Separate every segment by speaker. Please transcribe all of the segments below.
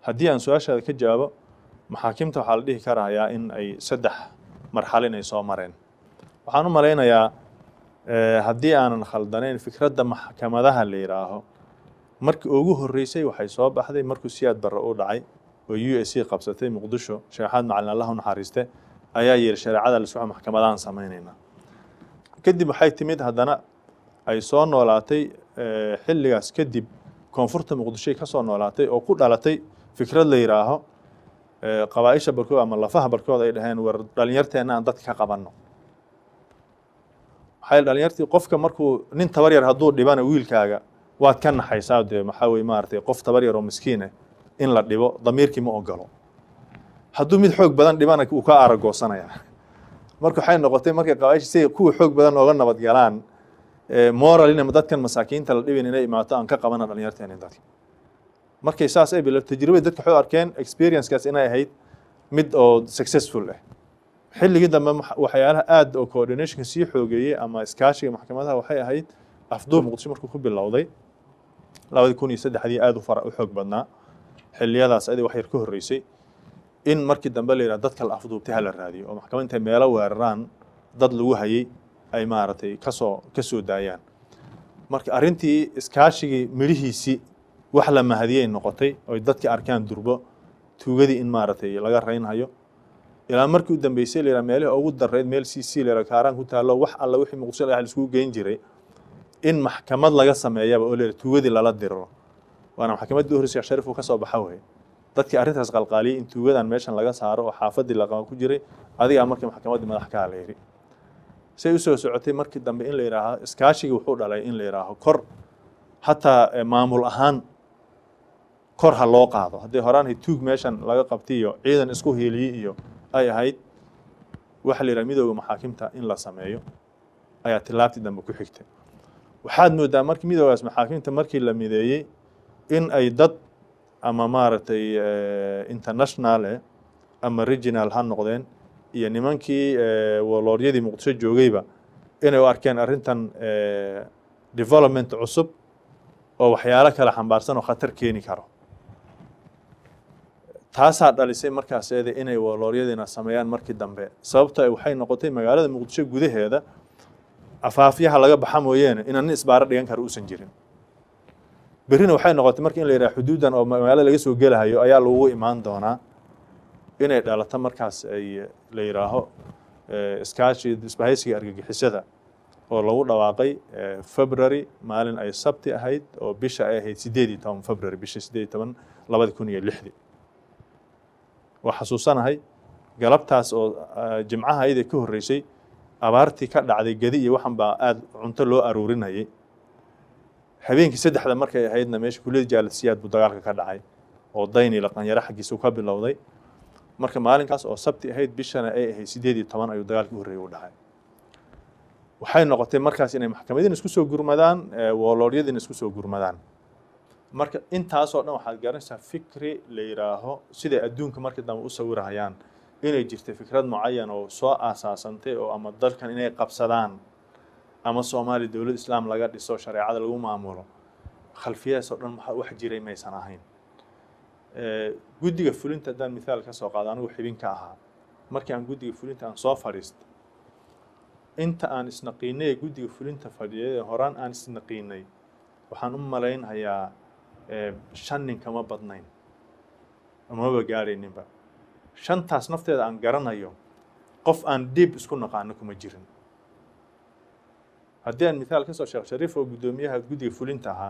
Speaker 1: haddii aan su-aashaada ka jawaabo maxaakimta waxaa la dhihi karayaa in ay 3 marxalin ay soo mareen waxaan u malaynayaa haddii aanan khaldanayn fikradda maxkamadaha la yiraaho markii ugu horeysay waxay soo baxday markuu Siyaad Barre u dhacay oo USC qabsatay Muqdisho Sheekh Axmed Macalin Allah u naxariiste ayaa yiri shariicada la soo maxkamadahan sameynayna kadib waxay timid haddana ay soo noolaatay xilligaas kadib koonfurta Muqdisho ka soo noolaatay oo ku dhalatay fikrad la yiraaho qabaa'isha barkood ama lafaha barkood ay dhaheen war dhalinyarteena aan dadka ka qabanno waxay dhalinyartii qofka markuu nin tabar yar hadduu dhibana wiilkaaga waad ka naxaysaa maxaa weey maartay qof tabar yar oo miskiin ah in la dhibo damiirkii ma ogolo hadduu mid xoog badan dhibana uu ka aragoosanaya marka waxay noqotay markay qabaa'isha si kuwa xoog badan ooga nabad galaan moral in dadkan masaakiinta la dhibin inay imaato aan ka qabana dhalinyarteena dadka markay saas ay bilaa tajribo dadka waxay arkeen experience kaas inay ahayd mid oo successful ah xilligii dambe waxyaalaha aad oo coordination si xoogeeyay ama iskaashiga maxkamadaha waxay ahayd afduub Muqdisho markuu ku bilowday 2003 aad u xoog badnaa xilliyadaas ay wax yar ka horeysay in markii dambe la yiraahdo dadka la afduubtay hal raadiyo oo maxkamadda meelo weeraraan dad lagu hayay ay maartay ka soo daayaan marka arintii iskaashigii mirihiisi wax la mahadiyay noqotay oo dadka arkaan durbo tuugadii in maartay laga reeynayo ilaa markii u dambeysay la yiraahdo meelaha ugu dareed meel CC la kaaraan ku taalo wax alla wixii Muqdisho la isku geyn jiray in maxkamad laga sameeyaba oo la tuugadii lala diro waana maxkamadda horeysa Shariif uu ka soo baxay dadkii arintaas qalqaaliyay in tuugadan meeshan laga saaro oo xaafadii la qabo ku jiray adiga markii maxkamadda madax ka leeyahay say u soo socotay markii dambe in la yiraahdo iskaashiga wuxuu dhalay in la yiraahdo kor hatta maamul ahaan kor ha loo qaado haddii horaan tuug meeshan laga qabtay iyo ciidan isku heeliyay iyo ay ahayd waxa la yiraahdo midowga maxaakimta in la sameeyo ayaa tilaabtii dambe ku xigtay waxaad moodaa markii midowgaas maxaakimta markii la mideeyay in ay dad ama maartay international ama regional ha noqdeen iyo nimankii walooryadii Muqdisho joogayba inay u arkeen arintan development cusub oo waxyaalo kala xambaarsan oo khatar keeni karo taasaa dhalisay markaas inay walooryadina sameeyaan markii dambe sababta ay waxay noqotay magaalada Muqdisho gudaheeda afaafyaha laga baxa mooyeen inaan isbaara dhigan karo uusan jirin berina waxay noqotay markii in la yiraahdo xuduudan oo magaalada laga soo gelahayo ayaa lagu imaan doonaa inay dhalato markaas ay la yiraahdo iskaashi isbahaysiga argagixisada oo lagu dhawaaqay February maalin ay sabti ahayd oo bisha ay ahayd 18 February bisha 18 2006 waxa xasuusanahay galabtaas oo jimcaha ay ka horeysay abaartii ka dhacday gadi iyo waxan baa aad cunto loo aruurinayay habeenkii saddexda markay ahaydna meesha kuliyada jaalisiyaad buu dagaalka ka dhacay oo dayni la qanyara xaqiisu ka bilowday marka maalinkaas oo sabti ahayd bishana ay ahayd 18 ayuu dagaalka u horeeyay u dhacay waxay noqotay markaas inay maxkamadiin isku soo gurmadaan walooryadina isku soo gurmadaan marka intaas oo dhan waxaad garanaysaa fikri la yiraaho sida adduunka markii dambe u sawirayaan inay jirtay fikrad mucayan oo soo asaasantay oo ama dalkan inay qabsadaan ama Soomaali dawlad Islaam laga dhiso shariicada lagu maamulo khalfiyaas oo dhan wax jiray ma aysan ahayn guddiga fulinta dan misaal ka soo qaado anigu xibin ka ahaa markii aan guddiga fulinta aan soo fariisto inta aan isnaqiinay guddiga fulinta fadhiyay horaan aan isnaqiinay waxaan u malaynayaa 5 nin kama badnayn ama ba gaarayninba 5taas nafteeda aan garanayo qof aan dib isku naqaano kuma jirin haddii aan misaal ka soo Sheekh Shariif oo gudoomiyaha guddiga fulinta ahaa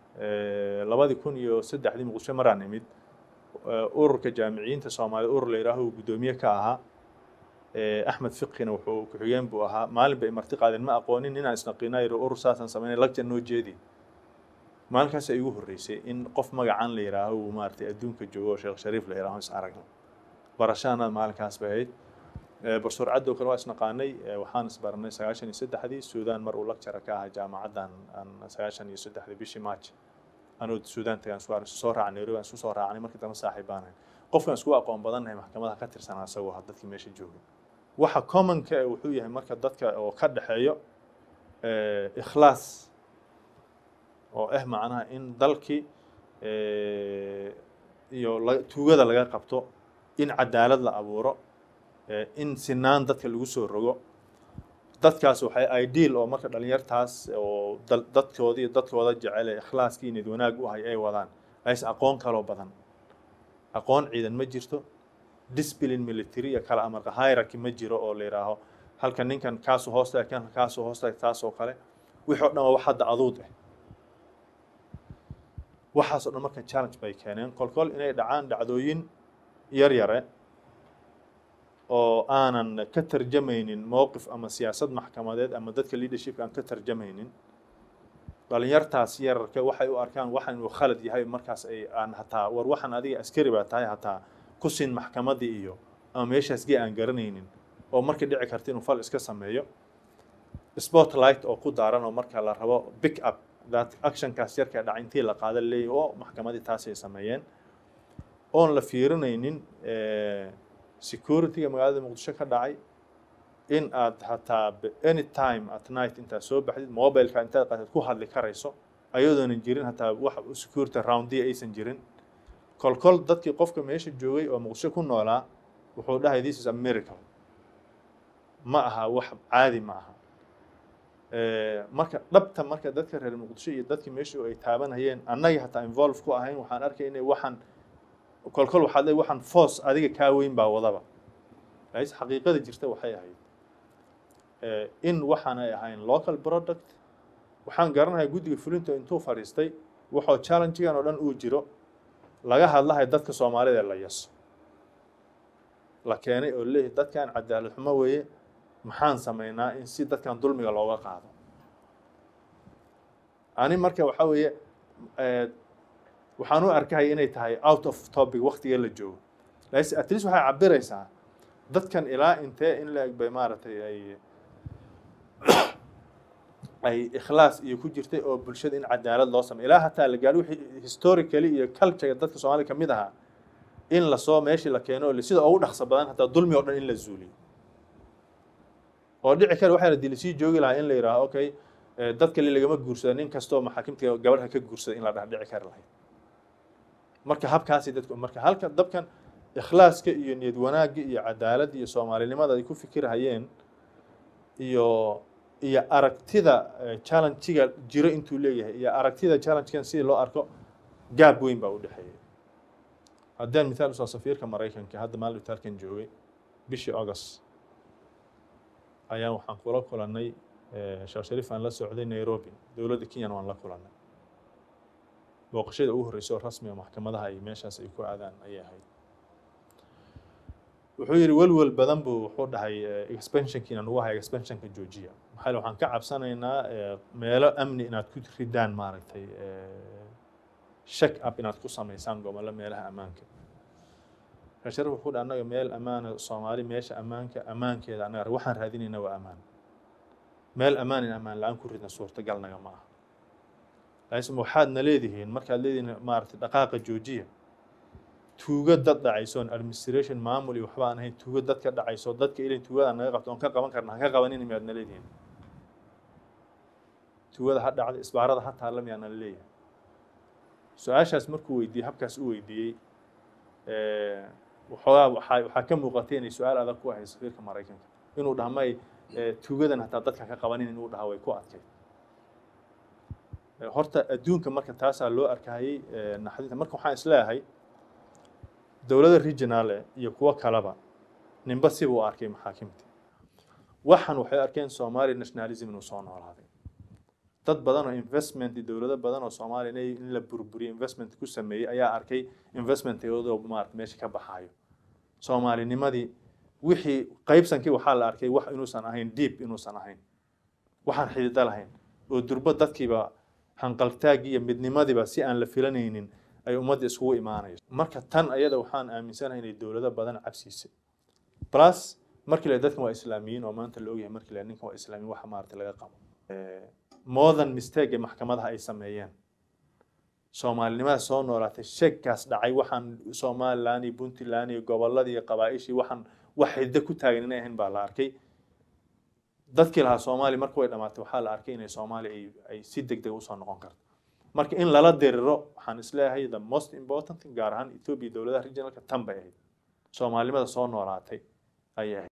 Speaker 1: 2003 Muqdisho maraan imid ururka jaamiciyiinta Soomaaliya urur la yiraahdo gudoomiye ka ahaa Axmed Fiqina wuxuu ku xigeen buu ahaa maalin bay marti qaadeen ma aqoonin inaan isnaqiinay urur saasan sameeyay lagta noo jeedi maalinkaas ay ugu horeysay in qof magacan la yiraahdo maartay adduunka joogo Sheekh Shariif la yiraahdo is aragno barashana maalinkaas bay professor Caddo kale waa isnaqaanay waxaan isbarnay 93 Suudaan mar uu lecture ka ahaa jaamacadan 93 bishii March anuu Suudaan tagaan soo raacnay Nairobi soo raacnay markii dambe saaxiibaan qofkan isku aqoon badan maxkamadaha ka tirsan asagoo dadkii meesha joogay waxa common ka wuxuu yahay marka dadka oo ka dhaxeeyo ikhlaas oo macnaha in dalkii iyo tuugada laga qabto in cadaalad la abuuro in sinaan dadka lagu soo rogo dadkaas waxay ideal oo marka dhalinyartaas oo dadkoodii iyo dadkooda jecel ee ikhlaaskii nid wanaag u hay ay wadaan ays aqoon kalo badan aqoon ciidan ma jirto discipline military iyo kala amar hierarchy ma jiro oo leeraho halka ninkan kaasu hoosta kan kaasu hoosta taas oo kale wixii dhan wax hadda aduud ah waxaas oo dhan marka challenge bay keeneen kolkol inay dhacaan dhacdooyin yar yare oo aanan ka tarjamaynin mowqif ama siyaasad maxkamadeed ama dadka leadership aan ka tarjamaynin dhalinyartaas yararka waxay u arkaan waxan uu khalad yahay markaas ay aan hataa war waxan adiga askari baa tahay hataa ku siin maxkamadii iyo ama meeshaas gee aan garanaynin oo markii dhici karta inuu fal iska sameeyo spotlight oo ku daaran oo marka la rabo pick up that action kaas yarka dhacintii la qaada leeyahay oo maxkamadii taas ay sameeyeen oon la fiirinaynin security-ga magaalada Muqdisho ka dhacay in aad hataa any time at night inta soo baxdid mobile-ka inta qaad ku hadli karayso ayadoon jirin hataa wax security round-ii aysan jirin kolkol dadkii qofka meesha joogay oo Muqdisho ku noolaa wuxuu dhahay this is a miracle ma aha wax caadi ma aha marka dhabta marka dadka reer Muqdisho iyo dadkii meesha ay taabanayeen annaga hataa involve ku ahayn waxaan arkay inay waxan kolkol waxaad leeyahay waxan force adiga ka weyn baa wadaba lays xaqiiqada jirta waxay ahayd in waxaan ay ahayn local product waxaan garanayaa guddiga fulinta intuu fariistay wuxuu challenge-gan oo dhan uu jiro laga hadlahay dadka Soomaalida la yaso la keenay oo leeyahay dadkan cadaalad xumo weeye maxaan sameynaa in si dadkan dulmiga looga qaado ani marka waxa weeye waxaan u arkay inay tahay out of topic waqtiga la joogo lays at least waxay cabiraysaa dadkan ilaa intee in la egbay maartay ay ikhlaas iyo ku jirtay oo bulshada in cadaalad loo sameeyo ilaa hataa la gaaro wixii historically iyo culture dadka Soomaaliya kamid aha in la soo meeshii la keeno sida ugu dhaqso badan hataa dulmi oo dhan in la zuuliyo oo dhici kale waxa la dilay si joogi lahaa in la yiraahdo okay dadka lagama guursado nin kasto maxaakiimta gabadha ka guursada in la dhici kar lahayd marka habkaasi dadku marka halka dabkan ikhlaaska iyo niyad wanaagga iyo cadaalad iyo Soomaalinimada ay ku fikirayeen iyo aragtida challenge-ga jiro intuu leeyahay iyo aragtida challenge-kan si loo arko gaab weyn baa u dhaxeeyay haddaan midaal soo safiirka Mareykanka hadda maalin talkan joogay bishii August ayaan waxaan kula kulanay Sheekh Shariif aan la socday Nairobi dawladda Kenya waan la kulanay booqashada ugu horreysay oo rasmi ah maxkamadaha ay meeshaas ay ku aadaan ayay ahayd wuxuu yiri walwal badan buu wuxuu dhahay expansion-kiina ugu hay expansion-ka Georgia maxay waxaan ka cabsanaynaa meelo amni inaad ku ridaan maaragtay check up inaad ku sameysaan gobolada meelaha ammaanka Sheekh wuxuu dhahay anaga meel ammaan Soomaali meesha ammaankeeda anaga waxaan raadinaynaa waa ammaan meel ammaan la'aan ku ridna suurtagal naga ma aha laysma waxaad naleedihiin markaad leedihiin maaragtay dhaqaaqa Georgia tuuga dad dhacayso administration maamul iyo waxba aan ahayn tuuga dad ka dhacayso dadka ilaa tuugada naga qabto on ka qaban karnaa ka qabanin miyaad naleedihiin tuugada ha dhacday isbaarada ha taala miyaan leeyahay su'aashaas markuu weydiiyay habkaas u weydiiyay waxaa ka muuqatay inay su'aal adag ku ahay safiirka Mareykanka inuu dhahamay tuugadan hataa dadka ka qabanin inuu dhaha way ku adkay horta adduunka marka taas loo arkayay naxdinta marka waxaan isleeyahay dawladda regional iyo kuwa kalaba ninba si uu arkay maxaakiimta waxaan waxay arkeen Soomaali nationalism inuu soo noolaaday dad badan oo investment dawladda badan oo Soomaali in la burburiyo investment ku sameeyay ayaa arkay investment-ooda meesha ka baxayo Soomaalinimadii wixii qaybsankii waxa la arkay wax inuusan ahayn deep inuusan ahayn waxaan xidid lahayn oo durba dadkiiba hanqaltaagi iyo midnimadiiba si aan la filanaynin ay ummadda isku imaanayso marka tan ayada waxaan aaminsanahay inay dawladda badan cabsiisay plus markii la dadkan waa islaamiyiin oo maanta la ogyahay markii la ninka waa islaamiin waxa maartay laga qabo modern mistake maxkamadaha ay sameeyeen Soomaalinimada soo noolaatay sheegkaas dhacay waxaan Soomaaliland iyo Puntland iyo gobolladii iyo qabaa'ishii waxaan wax xidda ku taagan inay ahayn baa la arkay dadkii lahaa Soomaali markuu ay dhamaatay waxa la arkay inay Soomaali ay si degdeg u soo noqon karto marka in lala diriro waxaan isleeyahay the most important thing gaar ahaan Ethiopia dowladaha regionalka tan bay ahayd Soomaalimada soo noolaatay ayay